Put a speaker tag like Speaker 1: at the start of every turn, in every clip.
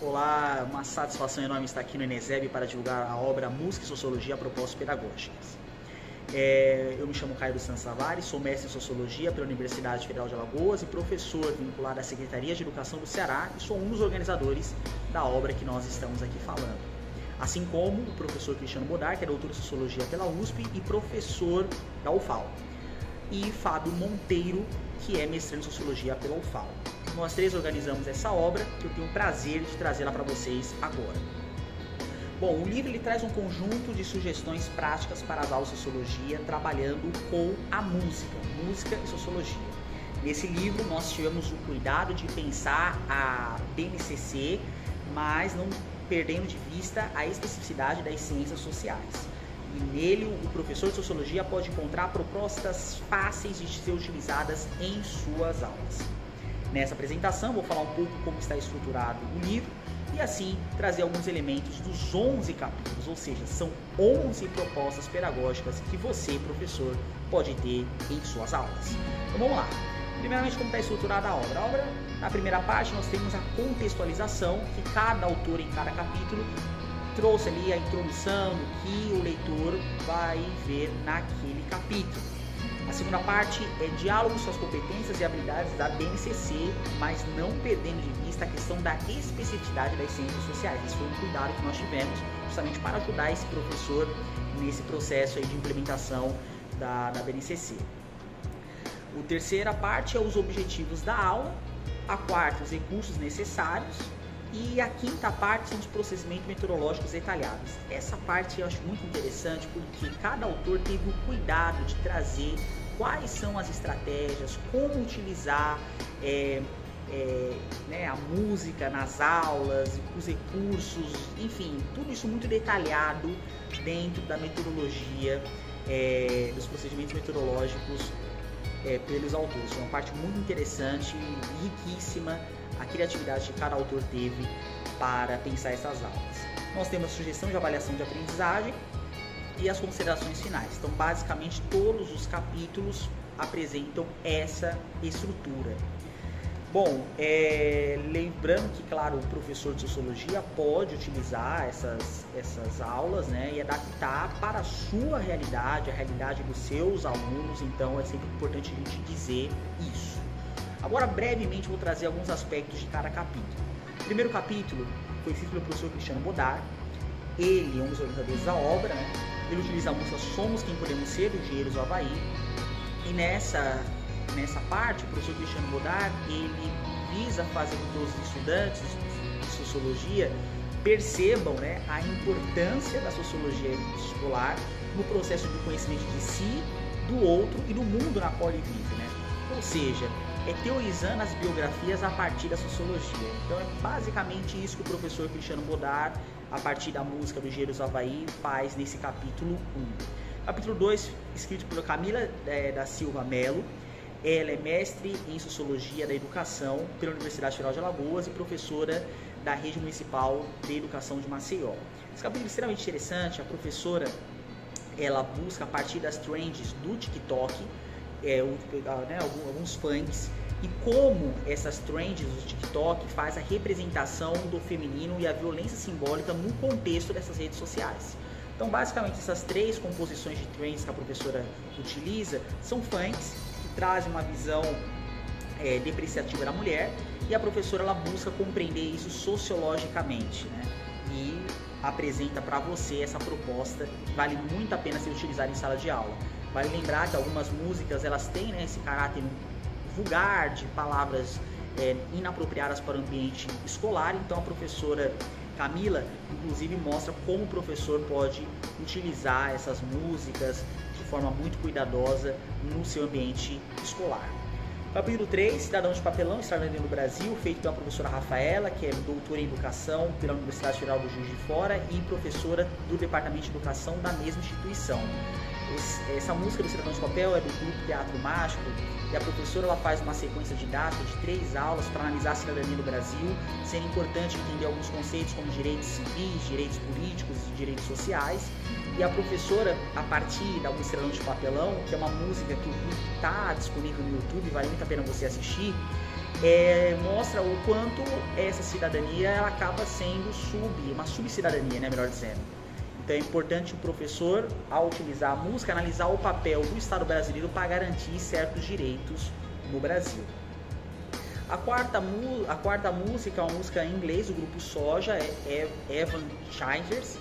Speaker 1: Olá, uma satisfação enorme estar aqui no Eneseb para divulgar a obra Música e Sociologia, Propostas Pedagógicas. Eu me chamo Caio dos Santos Tavares, sou mestre em Sociologia pela Universidade Federal de Alagoas e professor vinculado à Secretaria de Educação do Ceará e sou um dos organizadores da obra que nós estamos aqui falando. Assim como o professor Cristiano Bodar, que é doutor em Sociologia pela USP e professor da UFAL. E Fábio Monteiro, que é mestrando em Sociologia pela UFAL. Nós três organizamos essa obra que eu tenho o prazer de trazê-la para vocês agora. Bom, o livro ele traz um conjunto de sugestões práticas para as aulas de Sociologia, trabalhando com a música e Sociologia. Nesse livro nós tivemos o cuidado de pensar a BNCC, mas não perdendo de vista a especificidade das ciências sociais. E nele o professor de Sociologia pode encontrar propostas fáceis de ser utilizadas em suas aulas. Nessa apresentação vou falar um pouco como está estruturado o livro e assim trazer alguns elementos dos 11 capítulos, ou seja, são 11 propostas pedagógicas que você, professor, pode ter em suas aulas. Então vamos lá. Primeiramente, como está estruturada a obra? A obra, na primeira parte, nós temos a contextualização, que cada autor em cada capítulo trouxe ali a introdução do que o leitor vai ver naquele capítulo. A segunda parte é diálogo sobre as competências e habilidades da BNCC, mas não perdendo de vista a questão da especificidade das ciências sociais. Esse foi um cuidado que nós tivemos justamente para ajudar esse professor nesse processo aí de implementação da BNCC. A terceira parte é os objetivos da aula, a quarta os recursos necessários e a quinta parte são os procedimentos metodológicos detalhados. Essa parte eu acho muito interessante porque cada autor teve o cuidado de trazer quais são as estratégias, como utilizar a música nas aulas, os recursos, enfim, tudo isso muito detalhado dentro da metodologia, dos procedimentos metodológicos pelos autores. Foi uma parte muito interessante, riquíssima, a criatividade que cada autor teve para pensar essas aulas. Nós temos a sugestão de avaliação de aprendizagem e as considerações finais. Então, basicamente, todos os capítulos apresentam essa estrutura. Bom, lembrando que, claro, o professor de Sociologia pode utilizar essas aulas, né, e adaptar para a sua realidade, a realidade dos seus alunos, então é sempre importante a gente dizer isso. Agora, brevemente, vou trazer alguns aspectos de cada capítulo. O primeiro capítulo foi escrito pelo professor Cristiano Bodar. Ele é um dos organizadores da obra, né? Ele utiliza a música Somos Quem Podemos Ser, do Engenheiros do Havaí. E nessa parte, o professor Cristiano Bodar, ele visa fazer com que os estudantes de Sociologia percebam, né, a importância da Sociologia escolar no processo de conhecimento de si, do outro e do mundo na qual ele vive, né? Ou seja, teorizando as biografias a partir da Sociologia. Então é basicamente isso que o professor Cristiano Bodar, a partir da música do Engenheiros do Havaí, faz nesse capítulo 1. Capítulo 2, escrito pela Camila da Silva Melo. Ela é mestre em Sociologia da Educação pela Universidade Federal de Alagoas e professora da Rede Municipal de Educação de Maceió. Esse capítulo é extremamente interessante. A professora, ela busca a partir das trends do TikTok, alguns funks, e como essas trends do TikTok faz a representação do feminino e a violência simbólica no contexto dessas redes sociais. Então, basicamente, essas três composições de trends que a professora utiliza são funks, que trazem uma visão depreciativa da mulher, e a professora ela busca compreender isso sociologicamente, né? E apresenta para você essa proposta que vale muito a pena ser utilizada em sala de aula. Vale lembrar que algumas músicas elas têm, né, esse caráter vulgar, de palavras inapropriadas para o ambiente escolar, então a professora Camila, inclusive, mostra como o professor pode utilizar essas músicas de forma muito cuidadosa no seu ambiente escolar. Capítulo 3, Cidadão de Papelão, Extraordinário no Brasil, feito pela professora Rafaela, que é doutora em Educação pela Universidade Federal do Juiz de Fora e professora do Departamento de Educação da mesma instituição. Essa música do Cidadão de Papel é do grupo Teatro Mágico e a professora ela faz uma sequência didática de 3 aulas para analisar a cidadania do Brasil, sendo importante entender alguns conceitos como direitos civis, direitos políticos e direitos sociais. E a professora, a partir da música Cidadão de Papelão, que é uma música que está disponível no YouTube, vale muito a pena você assistir, mostra o quanto essa cidadania ela acaba sendo uma subcidadania, né, melhor dizendo. Então é importante o professor, ao utilizar a música, analisar o papel do Estado brasileiro para garantir certos direitos no Brasil. A quarta música é uma música em inglês do grupo Soja, é Evan Childers,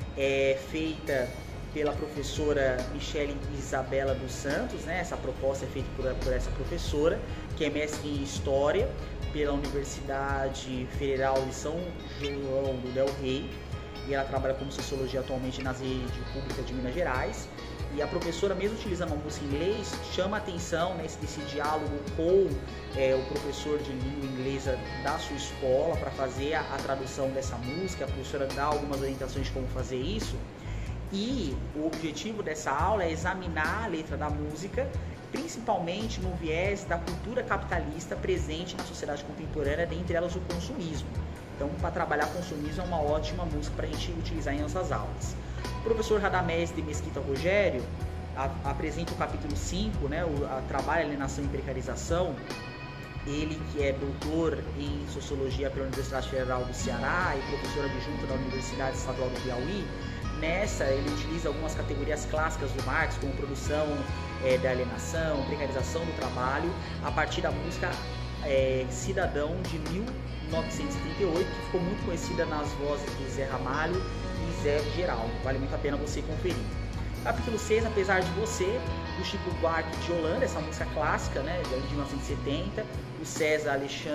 Speaker 1: feita pela professora Michele Isabela dos Santos, né? Essa proposta é feita por essa professora, que é mestre em História pela Universidade Federal de São João do Del Rey, e ela trabalha como Sociologia atualmente nas redes públicas de Minas Gerais. E a professora, mesmo utilizando uma música em inglês, chama a atenção, né, desse diálogo com o professor de língua inglesa da sua escola para fazer a tradução dessa música. A professora dá algumas orientações de como fazer isso. E o objetivo dessa aula é examinar a letra da música, principalmente no viés da cultura capitalista presente na sociedade contemporânea, dentre elas o consumismo. Então, para trabalhar consumismo é uma ótima música para a gente utilizar em nossas aulas. O professor Radamés de Mesquita Rogério apresenta o capítulo 5, né, trabalho, alienação e precarização. Ele que é doutor em Sociologia pela Universidade Federal do Ceará e professor adjunto da Universidade Estadual do Piauí. Nessa, ele utiliza algumas categorias clássicas do Marx, como produção da alienação, precarização do trabalho, a partir da música Cidadão de 1938, que ficou muito conhecida nas vozes do Zé Ramalho e Zé Geraldo. Vale muito a pena você conferir. Capítulo 6, Apesar de Você, do Chico Buarque de Holanda, essa música clássica, né, de 1970, o César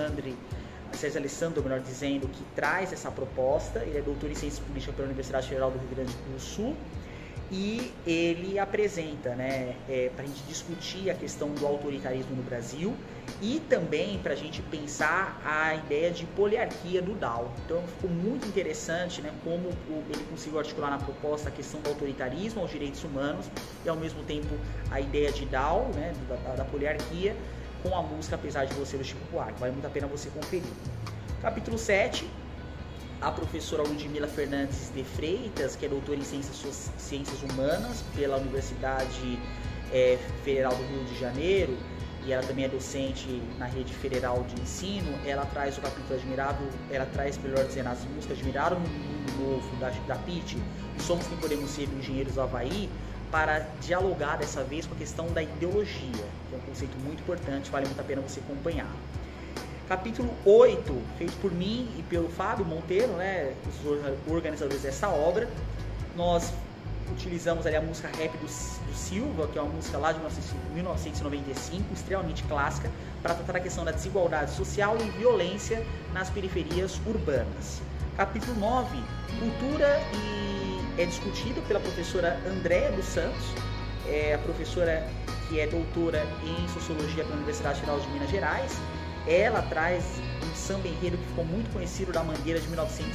Speaker 1: Alessandro, melhor dizendo, que traz essa proposta. Ele é doutor em Ciências Políticas pela Universidade Federal do Rio Grande do Sul e ele apresenta, né, para a gente discutir a questão do autoritarismo no Brasil e também para a gente pensar a ideia de poliarquia do Dal. Então ficou muito interessante, né, como ele conseguiu articular na proposta a questão do autoritarismo aos direitos humanos e ao mesmo tempo a ideia de Dal, né, da poliarquia, com a música Apesar de Você, do Chico Buarque. Vale muito a pena você conferir. Capítulo 7, a professora Ludmila Fernandes de Freitas, que é doutora em Ciências Humanas pela Universidade Federal do Rio de Janeiro, e ela também é docente na Rede Federal de Ensino. Ela traz o capítulo Admirável, ela traz, melhor dizendo, as músicas Admirável no Mundo Novo, da Pitt, Somos Quem Podemos Ser, do Engenheiros do Havaí, para dialogar dessa vez com a questão da ideologia, que é um conceito muito importante, vale muito a pena você acompanhar. Capítulo 8, feito por mim e pelo Fábio Monteiro, né, os organizadores dessa obra. Nós utilizamos ali a música Rap do Silva, que é uma música lá de 1995, extremamente clássica, para tratar a questão da desigualdade social e violência nas periferias urbanas. Capítulo 9, Cultura é discutido pela professora Andréa dos Santos, a professora que é doutora em Sociologia pela Universidade Federal de Minas Gerais. Ela traz um samba enredo que ficou muito conhecido da Mangueira de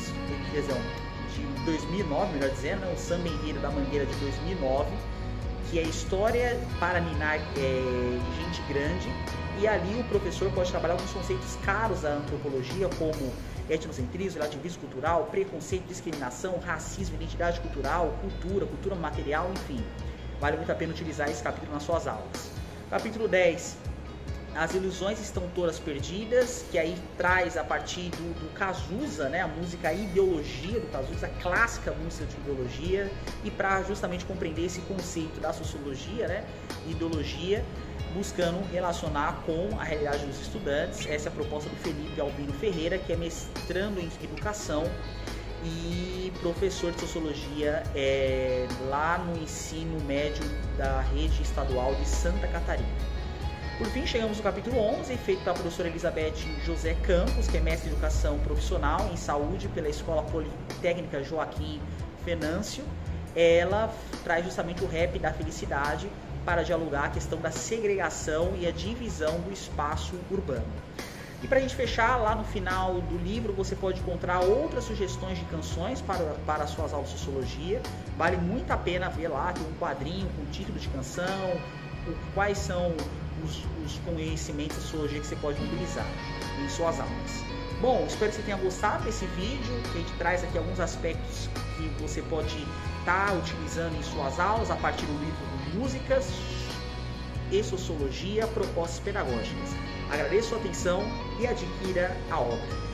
Speaker 1: 2009, melhor dizendo, né? O samba enredo da Mangueira de 2009, que é história para ninar gente grande, e ali o professor pode trabalhar com os conceitos caros da antropologia, como etnocentrismo, relativismo cultural, preconceito, discriminação, racismo, identidade cultural, cultura material, enfim. Vale muito a pena utilizar esse capítulo nas suas aulas. Capítulo 10, As Ilusões Estão Todas Perdidas, que aí traz a partir do Cazuza, né, a música Ideologia do Cazuza, a clássica música de ideologia, e para justamente compreender esse conceito da sociologia, né, ideologia, buscando relacionar com a realidade dos estudantes. Essa é a proposta do Felipe Albino Ferreira, que é mestrando em educação e professor de sociologia lá no ensino médio da rede estadual de Santa Catarina. Por fim, chegamos no capítulo 11, feito pela professora Elizabeth José Campos, que é mestre em educação profissional em saúde pela Escola Politécnica Joaquim Venâncio. Ela traz justamente o rap da felicidade para dialogar a questão da segregação e a divisão do espaço urbano. E para a gente fechar, lá no final do livro você pode encontrar outras sugestões de canções para as suas aulas de sociologia. Vale muito a pena ver lá, tem um quadrinho com o título de canção, quais são os conhecimentos de sociologia que você pode utilizar em suas aulas. Bom, espero que você tenha gostado desse vídeo, que a gente traz aqui alguns aspectos que você pode estar utilizando em suas aulas a partir do livro Músicas e Sociologia, Propostas Pedagógicas. Agradeço a sua atenção. e adquira a obra.